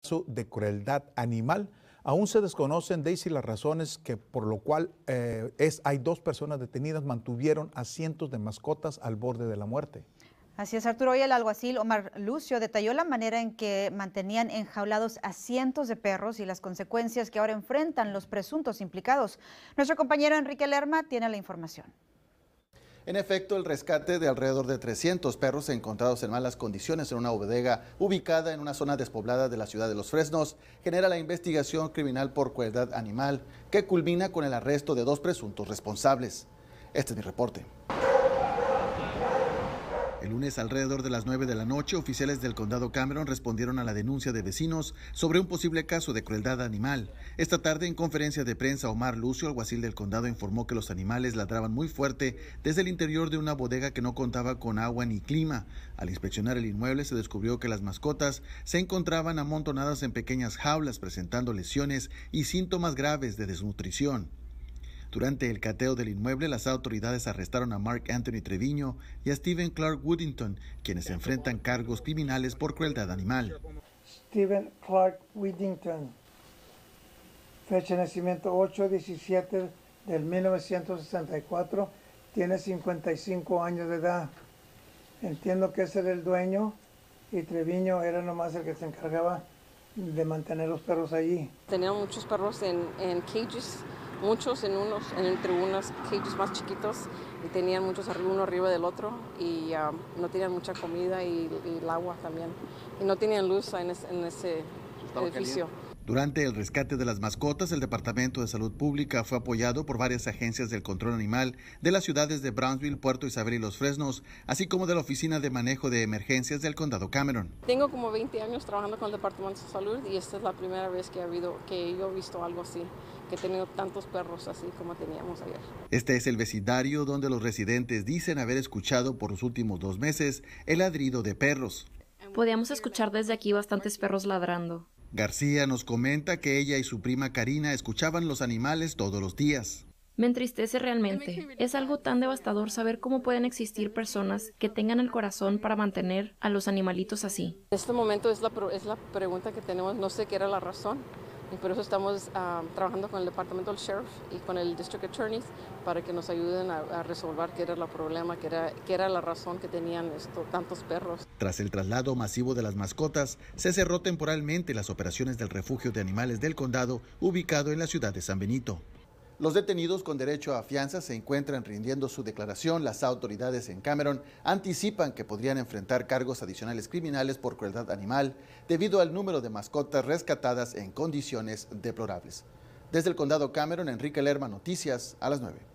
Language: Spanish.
de crueldad animal. Aún se desconocen, Daisy, las razones por lo cual hay 2 personas detenidas, mantuvieron a cientos de mascotas al borde de la muerte. Así es, Arturo. Hoy el alguacil Omar Lucio detalló la manera en que mantenían enjaulados a cientos de perros y las consecuencias que ahora enfrentan los presuntos implicados. Nuestro compañero Enrique Lerma tiene la información. En efecto, el rescate de alrededor de 300 perros encontrados en malas condiciones en una bodega ubicada en una zona despoblada de la ciudad de Los Fresnos genera la investigación criminal por crueldad animal, que culmina con el arresto de 2 presuntos responsables. Este es mi reporte. El lunes, alrededor de las 9 de la noche, oficiales del condado Cameron respondieron a la denuncia de vecinos sobre un posible caso de crueldad animal. Esta tarde, en conferencia de prensa, Omar Lucio, alguacil del condado, informó que los animales ladraban muy fuerte desde el interior de una bodega que no contaba con agua ni clima. Al inspeccionar el inmueble, se descubrió que las mascotas se encontraban amontonadas en pequeñas jaulas, presentando lesiones y síntomas graves de desnutrición. Durante el cateo del inmueble, las autoridades arrestaron a Mark Anthony Treviño y a Stephen Clark Woodington, quienes enfrentan cargos criminales por crueldad animal. Stephen Clark Woodington, fecha de nacimiento 8/17 del 1964, tiene 55 años de edad. Entiendo que ese era el dueño y Treviño era nomás el que se encargaba de mantener los perros allí. Tenían muchos perros en cages, muchos entre unos cages más chiquitos, y tenían muchos uno arriba del otro, y no tenían mucha comida y el agua también, y no tenían luz en ese edificio. Durante el rescate de las mascotas, el Departamento de Salud Pública fue apoyado por varias agencias del control animal de las ciudades de Brownsville, Puerto Isabel y Los Fresnos, así como de la Oficina de Manejo de Emergencias del Condado Cameron. Tengo como 20 años trabajando con el Departamento de Salud y esta es la primera vez que yo he visto algo así, que he tenido tantos perros así como teníamos ayer. Este es el vecindario donde los residentes dicen haber escuchado por los últimos 2 meses el ladrido de perros. Podíamos escuchar desde aquí bastantes perros ladrando. García nos comenta que ella y su prima Karina escuchaban los animales todos los días. Me entristece realmente. Es algo tan devastador saber cómo pueden existir personas que tengan el corazón para mantener a los animalitos así. En este momento es la pregunta que tenemos, no sé qué era la razón, y por eso estamos trabajando con el Departamento del Sheriff y con el District Attorney para que nos ayuden a resolver qué era el problema, qué era la razón que tenían tantos perros. Tras el traslado masivo de las mascotas, se cerró temporalmente las operaciones del refugio de animales del condado, ubicado en la ciudad de San Benito. Los detenidos con derecho a fianza se encuentran rindiendo su declaración. Las autoridades en Cameron anticipan que podrían enfrentar cargos adicionales criminales por crueldad animal debido al número de mascotas rescatadas en condiciones deplorables. Desde el condado Cameron, Enrique Lerma, noticias a las 9.